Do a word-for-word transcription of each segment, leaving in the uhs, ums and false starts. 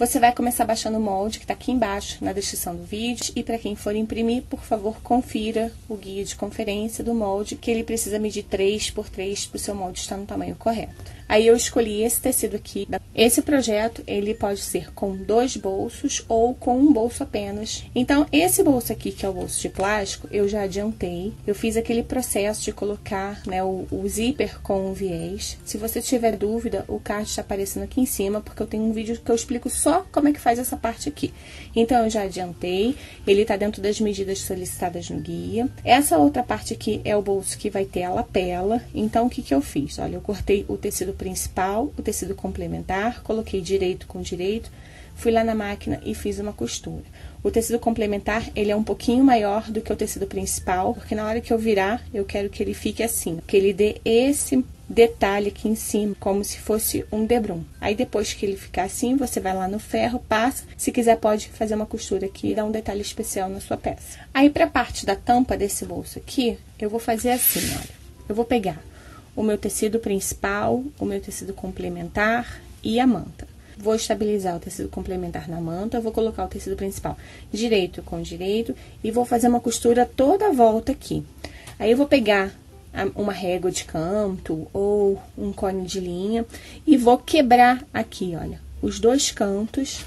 Você vai começar baixando o molde que tá aqui embaixo na descrição do vídeo. E para quem for imprimir, por favor, confira o guia de conferência do molde, que ele precisa medir três por três para o seu molde estar no tamanho correto. Aí eu escolhi esse tecido aqui. Esse projeto, ele pode ser com dois bolsos ou com um bolso apenas. Então, esse bolso aqui, que é o bolso de plástico, eu já adiantei. Eu fiz aquele processo de colocar, né, o, o zíper com o viés. Se você tiver dúvida, o card está aparecendo aqui em cima, porque eu tenho um vídeo que eu explico só como é que faz essa parte aqui. Então, eu já adiantei. Ele tá dentro das medidas solicitadas no guia. Essa outra parte aqui é o bolso que vai ter a lapela. Então, o que que eu fiz? Olha, eu cortei o tecido principal, o tecido complementar, coloquei direito com direito, fui lá na máquina e fiz uma costura. O tecido complementar, ele é um pouquinho maior do que o tecido principal, porque na hora que eu virar, eu quero que ele fique assim, que ele dê esse detalhe aqui em cima, como se fosse um debrum. Aí depois que ele ficar assim, você vai lá no ferro, passa, se quiser pode fazer uma costura aqui e dar um detalhe especial na sua peça. Aí pra parte da tampa desse bolso aqui, eu vou fazer assim, olha, eu vou pegar o meu tecido principal, o meu tecido complementar e a manta. Vou estabilizar o tecido complementar na manta, vou colocar o tecido principal direito com direito e vou fazer uma costura toda a volta aqui. Aí eu vou pegar uma régua de canto ou um cone de linha e vou quebrar aqui, olha, os dois cantos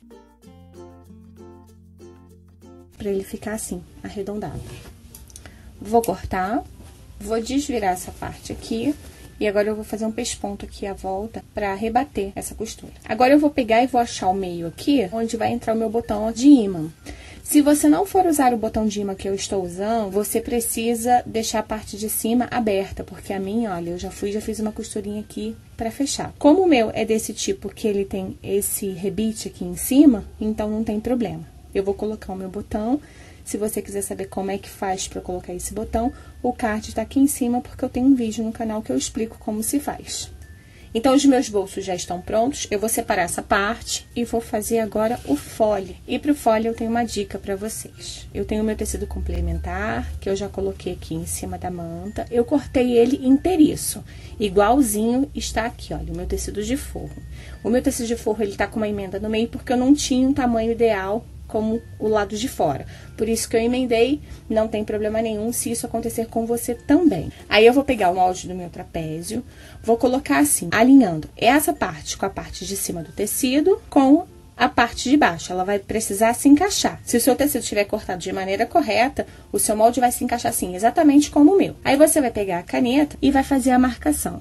para ele ficar assim, arredondado. Vou cortar. Vou desvirar essa parte aqui e agora eu vou fazer um pesponto aqui à volta para rebater essa costura. Agora eu vou pegar e vou achar o meio aqui, onde vai entrar o meu botão de ímã. Se você não for usar o botão de ímã que eu estou usando, você precisa deixar a parte de cima aberta, porque a minha, olha, eu já fui, já fiz uma costurinha aqui para fechar. Como o meu é desse tipo que ele tem esse rebite aqui em cima, então não tem problema. Eu vou colocar o meu botão. Se você quiser saber como é que faz para colocar esse botão, o card está aqui em cima, porque eu tenho um vídeo no canal que eu explico como se faz. Então, os meus bolsos já estão prontos, eu vou separar essa parte e vou fazer agora o fole. E pro fole eu tenho uma dica para vocês. Eu tenho o meu tecido complementar, que eu já coloquei aqui em cima da manta. Eu cortei ele inteiriço, igualzinho está aqui, olha, o meu tecido de forro. O meu tecido de forro, ele tá com uma emenda no meio, porque eu não tinha um tamanho ideal como o lado de fora. Por isso que eu emendei, não tem problema nenhum se isso acontecer com você também. Aí eu vou pegar o molde do meu trapézio, vou colocar assim, alinhando essa parte com a parte de cima do tecido, com a parte de baixo. Ela vai precisar se encaixar. Se o seu tecido estiver cortado de maneira correta, o seu molde vai se encaixar assim, exatamente como o meu. Aí você vai pegar a caneta e vai fazer a marcação.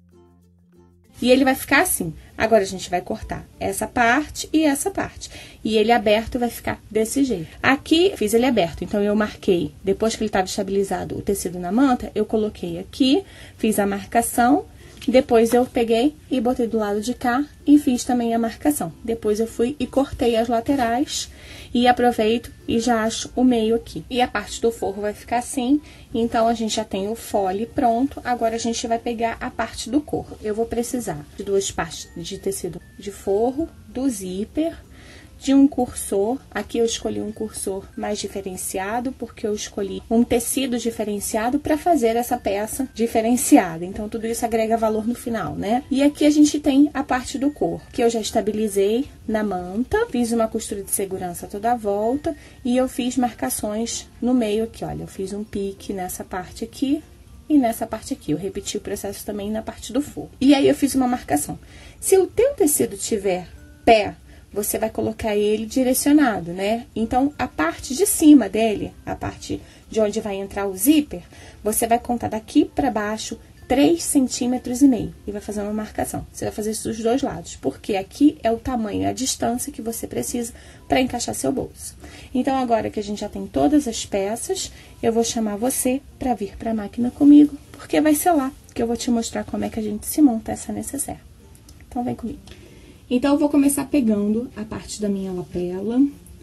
E ele vai ficar assim. Agora, a gente vai cortar essa parte e essa parte. E ele aberto vai ficar desse jeito. Aqui, fiz ele aberto, então eu marquei, depois que ele estava estabilizado o tecido na manta, eu coloquei aqui, fiz a marcação, depois eu peguei e botei do lado de cá e fiz também a marcação. Depois eu fui e cortei as laterais e aproveito e já acho o meio aqui. E a parte do forro vai ficar assim, então a gente já tem o fole pronto. Agora a gente vai pegar a parte do corpo. Eu vou precisar de duas partes de tecido de forro, do zíper, de um cursor. Aqui eu escolhi um cursor mais diferenciado, porque eu escolhi um tecido diferenciado para fazer essa peça diferenciada. Então, tudo isso agrega valor no final, né? E aqui a gente tem a parte do corpo, que eu já estabilizei na manta, fiz uma costura de segurança toda a volta e eu fiz marcações no meio aqui, olha, eu fiz um pique nessa parte aqui e nessa parte aqui. Eu repeti o processo também na parte do forro. E aí, eu fiz uma marcação. Se o teu tecido tiver pé, você vai colocar ele direcionado, né? Então, a parte de cima dele, a parte de onde vai entrar o zíper, você vai contar daqui pra baixo três centímetros e meio e vai fazer uma marcação. Você vai fazer isso dos dois lados, porque aqui é o tamanho, a distância que você precisa para encaixar seu bolso. Então, agora que a gente já tem todas as peças, eu vou chamar você para vir para a máquina comigo, porque vai ser lá que eu vou te mostrar como é que a gente se monta essa necessaire. Então, vem comigo. Então, eu vou começar pegando a parte da minha lapela.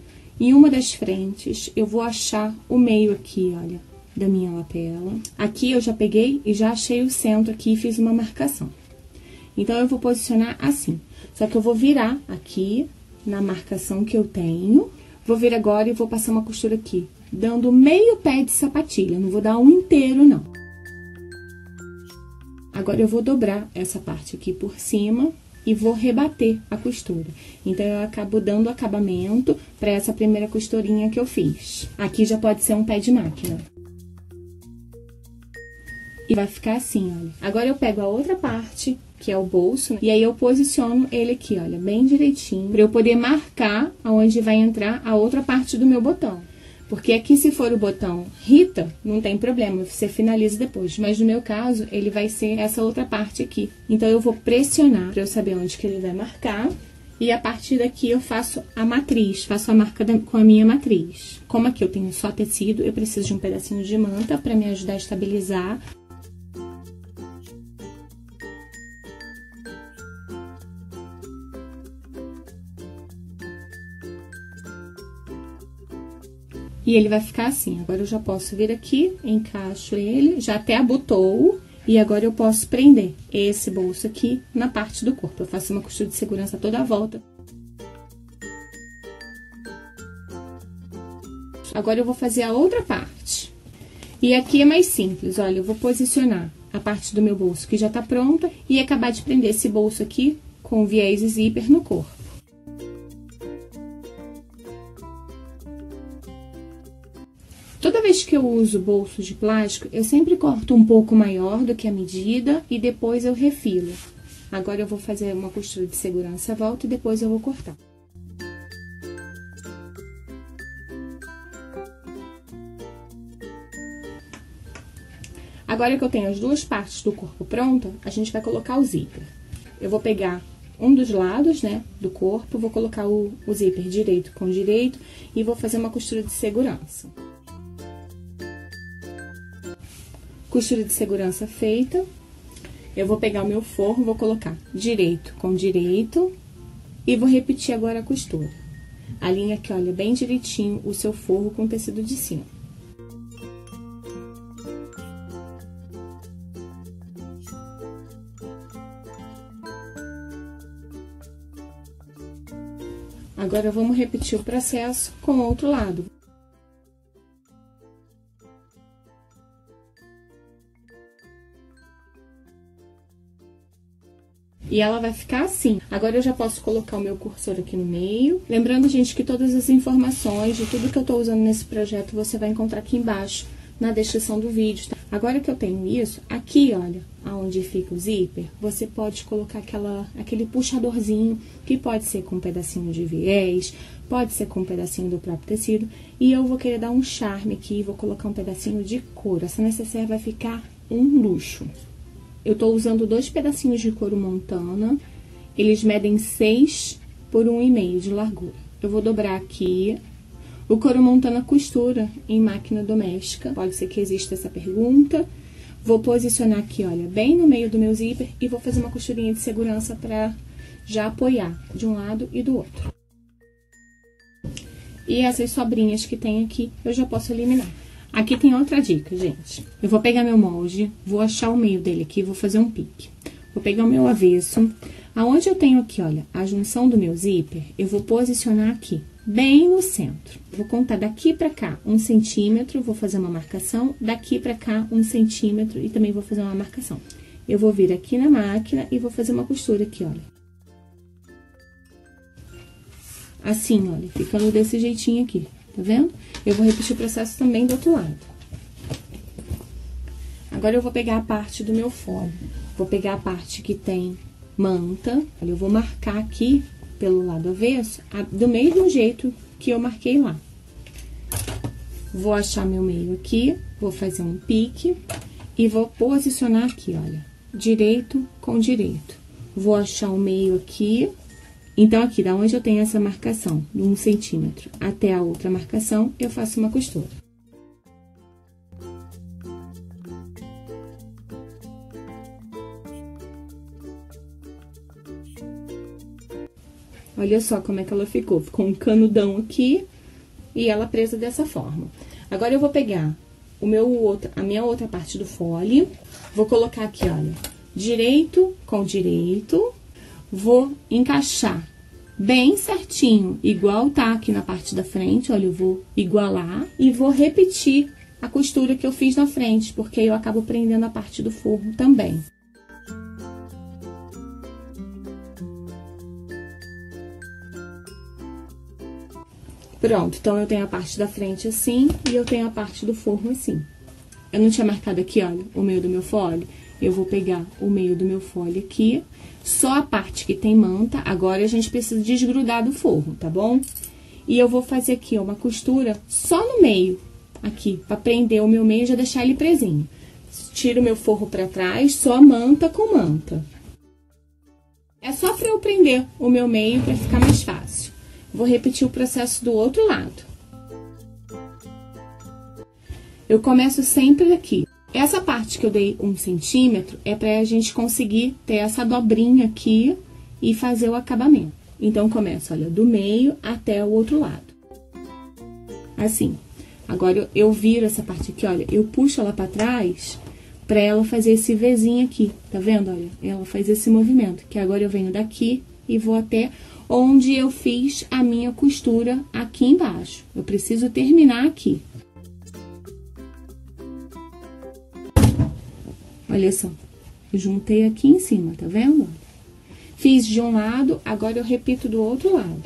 Em uma das frentes, eu vou achar o meio aqui, olha, da minha lapela. Aqui eu já peguei e já achei o centro aqui e fiz uma marcação. Então, eu vou posicionar assim. Só que eu vou virar aqui na marcação que eu tenho. Vou vir agora e vou passar uma costura aqui, dando meio pé de sapatilha. Não vou dar um inteiro, não. Agora, eu vou dobrar essa parte aqui por cima. e vou rebater a costura. Então, eu acabo dando acabamento para essa primeira costurinha que eu fiz. Aqui já pode ser um pé de máquina. E vai ficar assim, olha. Agora, eu pego a outra parte, que é o bolso, né? E aí eu posiciono ele aqui, olha, bem direitinho, para eu poder marcar aonde vai entrar a outra parte do meu botão. Porque aqui, se for o botão Rita, não tem problema, você finaliza depois. Mas no meu caso, ele vai ser essa outra parte aqui. Então, eu vou pressionar para eu saber onde que ele vai marcar. E a partir daqui, eu faço a matriz, faço a marca da, com a minha matriz. Como aqui eu tenho só tecido, eu preciso de um pedacinho de manta para me ajudar a estabilizar. E ele vai ficar assim. Agora, eu já posso vir aqui, encaixo ele, já até abotou. E agora, eu posso prender esse bolso aqui na parte do corpo. Eu faço uma costura de segurança toda a volta. Agora, eu vou fazer a outra parte. E aqui é mais simples, olha, eu vou posicionar a parte do meu bolso que já tá pronta e acabar de prender esse bolso aqui com viés e zíper no corpo. Toda vez que eu uso bolso de plástico, eu sempre corto um pouco maior do que a medida e depois eu refilo. Agora, eu vou fazer uma costura de segurança à volta e depois eu vou cortar. Agora que eu tenho as duas partes do corpo pronta, a gente vai colocar o zíper. Eu vou pegar um dos lados, né, do corpo, vou colocar o, o zíper direito com direito e vou fazer uma costura de segurança. Costura de segurança feita, eu vou pegar o meu forro, vou colocar direito com direito e vou repetir agora a costura. A linha aqui, olha, bem direitinho o seu forro com o tecido de cima. Agora, vamos repetir o processo com o outro lado. E ela vai ficar assim. Agora, eu já posso colocar o meu cursor aqui no meio. Lembrando, gente, que todas as informações de tudo que eu tô usando nesse projeto, você vai encontrar aqui embaixo, na descrição do vídeo, tá? Agora que eu tenho isso, aqui, olha, aonde fica o zíper, você pode colocar aquela, aquele puxadorzinho, que pode ser com um pedacinho de viés, pode ser com um pedacinho do próprio tecido. E eu vou querer dar um charme aqui, vou colocar um pedacinho de couro. Essa necessaire vai ficar um luxo. Eu tô usando dois pedacinhos de couro montana, eles medem seis por um e meio de largura. Eu vou dobrar aqui. O couro montana costura em máquina doméstica, pode ser que exista essa pergunta. Vou posicionar aqui, olha, bem no meio do meu zíper e vou fazer uma costurinha de segurança pra já apoiar de um lado e do outro. E essas sobrinhas que tem aqui, eu já posso eliminar. Aqui tem outra dica, gente. Eu vou pegar meu molde, vou achar o meio dele aqui, vou fazer um pique. Vou pegar o meu avesso. Aonde eu tenho aqui, olha, a junção do meu zíper, eu vou posicionar aqui, bem no centro. Vou contar daqui pra cá um centímetro, vou fazer uma marcação. Daqui pra cá um centímetro e também vou fazer uma marcação. Eu vou vir aqui na máquina e vou fazer uma costura aqui, olha. Assim, olha, ficando desse jeitinho aqui. Tá vendo? Eu vou repetir o processo também do outro lado. Agora, eu vou pegar a parte do meu fole. Vou pegar a parte que tem manta. Olha, eu vou marcar aqui, pelo lado avesso, a, do mesmo jeito que eu marquei lá. Vou achar meu meio aqui, vou fazer um pique e vou posicionar aqui, olha, direito com direito. Vou achar o meio aqui. Então, aqui, da onde eu tenho essa marcação, de um centímetro até a outra marcação, eu faço uma costura. Olha só como é que ela ficou. Ficou um canudão aqui e ela presa dessa forma. Agora, eu vou pegar o meu outro, a minha outra parte do fole, vou colocar aqui, olha, direito com direito. Vou encaixar bem certinho, igual tá aqui na parte da frente, olha, eu vou igualar e vou repetir a costura que eu fiz na frente, porque aí eu acabo prendendo a parte do forro também. Pronto, então eu tenho a parte da frente assim e eu tenho a parte do forro assim. Eu não tinha marcado aqui, olha, o meio do meu folhe. Eu vou pegar o meio do meu folhe aqui, só a parte que tem manta. Agora, a gente precisa desgrudar do forro, tá bom? E eu vou fazer aqui, ó, uma costura só no meio, aqui, pra prender o meu meio e já deixar ele presinho. Tiro o meu forro pra trás, só manta com manta. É só pra eu prender o meu meio pra ficar mais fácil. Vou repetir o processo do outro lado. Eu começo sempre daqui. Essa parte que eu dei um centímetro é pra gente conseguir ter essa dobrinha aqui e fazer o acabamento. Então, começo, olha, do meio até o outro lado. Assim. Agora, eu viro essa parte aqui, olha, eu puxo ela pra trás pra ela fazer esse Vzinho aqui, tá vendo? Olha, ela faz esse movimento, que agora eu venho daqui e vou até onde eu fiz a minha costura aqui embaixo. Eu preciso terminar aqui. Olha só, eu juntei aqui em cima, tá vendo? Fiz de um lado, agora eu repito do outro lado.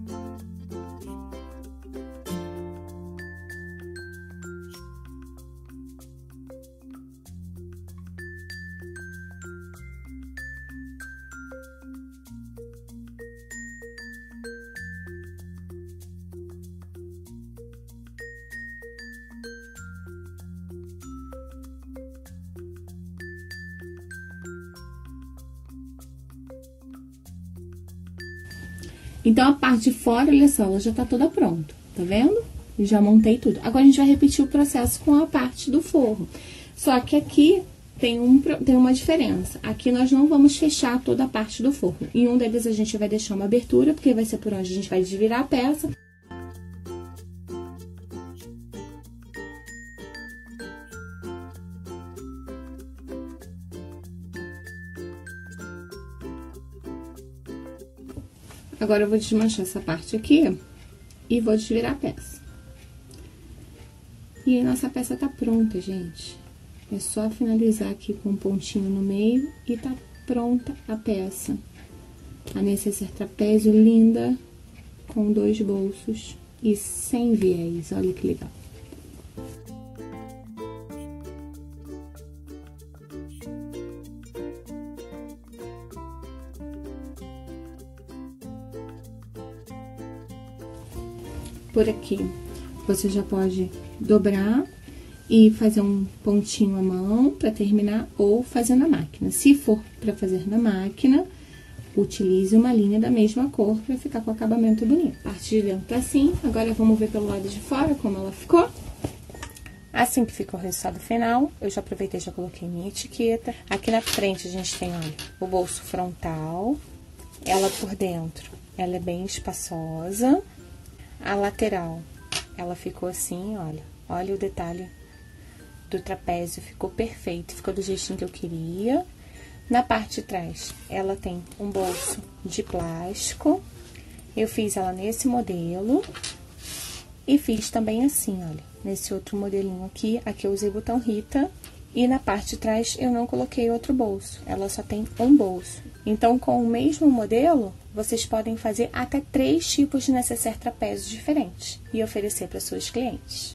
Então, a parte de fora, olha só, ela já tá toda pronta, tá vendo? Eu já montei tudo. Agora, a gente vai repetir o processo com a parte do forro. Só que aqui tem, um, tem uma diferença. Aqui nós não vamos fechar toda a parte do forro. Em um deles, a gente vai deixar uma abertura, porque vai ser por onde a gente vai desvirar a peça. Agora, eu vou desmanchar essa parte aqui e vou desvirar a peça. E aí, nossa peça tá pronta, gente. É só finalizar aqui com um pontinho no meio e tá pronta a peça. A necessaire trapézio linda, com dois bolsos e sem viés. Olha que legal. Por aqui, você já pode dobrar e fazer um pontinho à mão para terminar ou fazer na máquina. Se for para fazer na máquina, utilize uma linha da mesma cor para ficar com o acabamento bonito. A parte de dentro tá assim, agora vamos ver pelo lado de fora como ela ficou. Assim que ficou o resultado final, eu já aproveitei e já coloquei minha etiqueta. Aqui na frente a gente tem, olha, o bolso frontal, ela por dentro, ela é bem espaçosa. A lateral, ela ficou assim, olha, olha o detalhe do trapézio, ficou perfeito, ficou do jeitinho que eu queria. Na parte de trás, ela tem um bolso de plástico, eu fiz ela nesse modelo e fiz também assim, olha, nesse outro modelinho aqui, aqui eu usei botão Rita. E na parte de trás eu não coloquei outro bolso, ela só tem um bolso. Então, com o mesmo modelo, vocês podem fazer até três tipos de necessaire trapézio diferentes e oferecer para suas clientes.